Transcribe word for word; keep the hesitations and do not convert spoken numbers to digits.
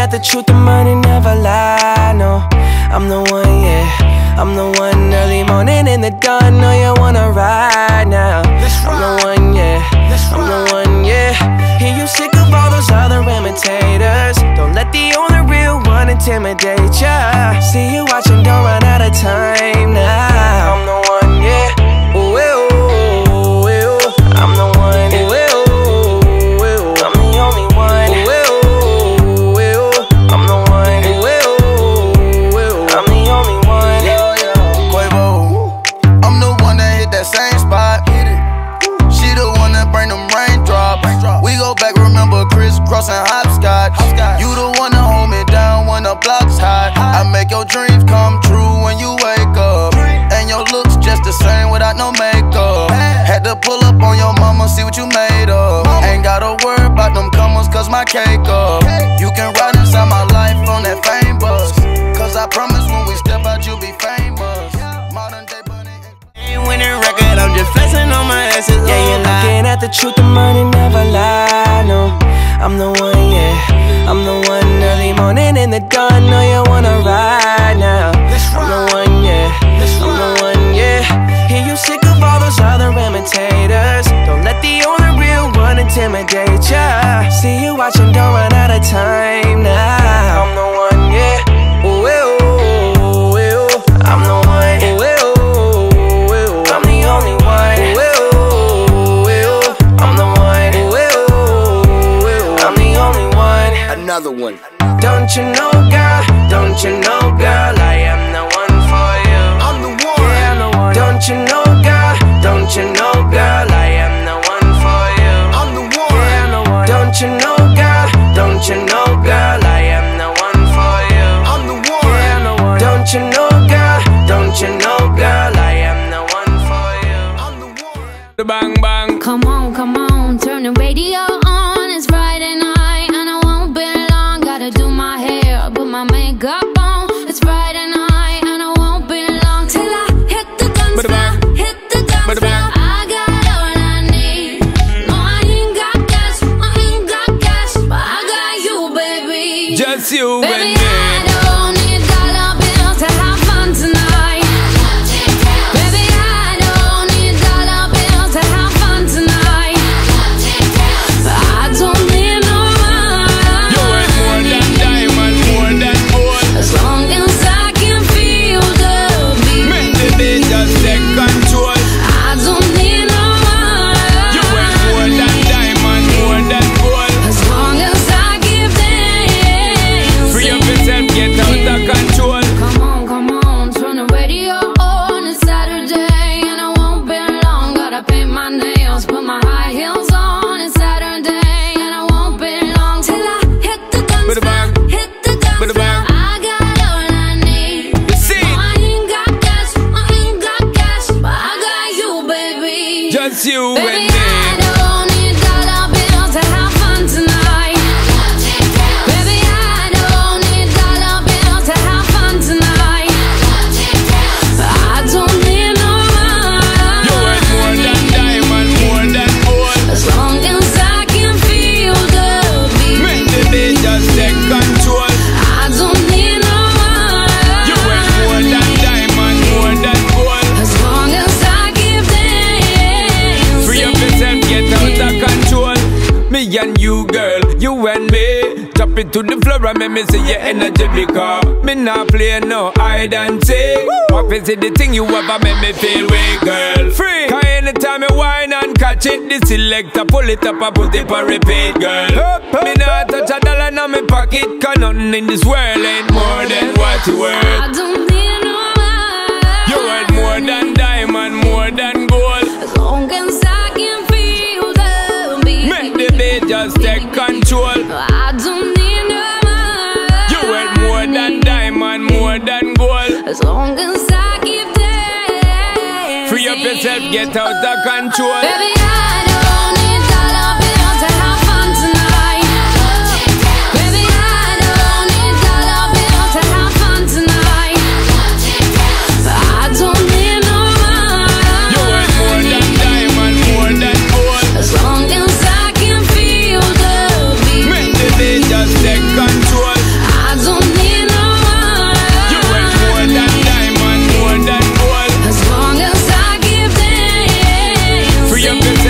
at the truth, the money never lie, no. I'm the one, yeah, I'm the one. Early morning in the dawn, know you wanna ride now. I'm the one, yeah, I'm the one, yeah. Hear you sick of all those other imitators. Don't let the only real one intimidate ya. See you watching, don't run out of time now. I'm the one, yeah, ooh, ooh, ooh, ooh. I'm the one, ooh, ooh, ooh. I'm the only one, ooh, ooh, ooh. I'm the one, ooh, ooh, ooh. I'm the only one, yeah, yeah. Quavo, I'm the one that hit that same spot. She the one that bring them raindrops. We go back, remember crisscross and hopscotch. You the one that hold me down when the block's hot. I make your dreams come true when you wake up, and your looks just the same without no makeup. Had to pull up on your mama, see what you made of. Ain't gotta worry about them comers, cause my cake up. You can ride inside my life on that fame bus, cause I promise when we step out you'll be famous. Modern day Bunny ain't winning record, I'm just flexing on my asses. Yeah, you're looking at the truth, the money never lie, no. I'm the one, yeah, I'm the one. Early morning in the dawn, know you wanna ride now. I'm the one, yeah, I'm the one, yeah. Hear you sick of all those other imitators. Don't let the only real one intimidate ya. See you watching, don't run out of time now. I'm the one, yeah, ooh, ooh, ooh, ooh. I'm the one, ooh, ooh, ooh. I'm the only one, ooh, ooh, ooh. I'm the one, ooh, ooh, ooh. I'm the only one. another one. Don't you know, girl, don't you know, girl, I am the one for you. I'm the one, yeah, I'm the one. Don't you know, girl, don't you know, girl, I am the one for you. I'm the one, yeah, I'm the one. Don't you know, girl, don't you know, girl, I am the one for you. I'm the one, yeah, I'm the one. Don't you know, girl, don't you know, girl, I am the one for you. I'm the one. The bang bang. Come on, come on, turn the radio on. It's Friday night and I won't be long. Gotta do my hair, put my makeup on. It's Friday night and I won't be long till I hit the dance floor, hit the dance floor. I got all I need. No, I ain't got cash, I ain't got cash, but I got you, baby. Just you Baby, and me. I don't need dollar bills to have fun tonight. Baby, I don't need dollar bills to have fun tonight. I don't need no money. You ain't more than diamond, more than gold. As long as I can feel the beat. Make the beat just take control. I don't need no money. You ain't more than diamond, more than gold. As long as I give them. Free up yourself, get out of control. Come on, come on, turn the radio on. It's Saturday and I won't be long. Gotta paint my nails, put my high heels on. It's Saturday and I won't be long till I hit the dance With the bang. floor, hit the dance With the floor. bang. I got all I need. See? No, I ain't got cash, I ain't got cash, but I got you, baby. Just you Baby, and me. I don't need dollar bills to have fun tonight. Baby, I don't need dollar bills to have fun tonight. I don't need no You ain't more money. than diamond, more than gold. As long as I can feel the Make beat. the beat just take control. I don't need no You ain't more money. than diamond, more than gold. As long as I give them. Free up yourself, get out of control. Me and you, girl, you and me. Drop it to the floor and make me see your energy, because me not play no hide and seek. What is it, the thing you ever make me feel weak, girl? Free. Cause anytime you whine and catch it, the selector pull it up and put it for repeat, girl. Me not touch a dollar in my pocket, cause nothing in this world ain't more than what you worth. I don't need no money. You worth more than diamond, more than gold. As long as I can feel the beat. Make the beat just take control. I don't need no money. You worth more than diamond, more than gold. As long as I give them. Free up yourself, get out of control. Baby, I don't need dollar bills to have fun tonight. Baby, I don't need dollar bills to have fun tonight. I don't need no You worth more than money. diamond, more than gold. As long as I can feel the beat. Make the beat just take control. you have to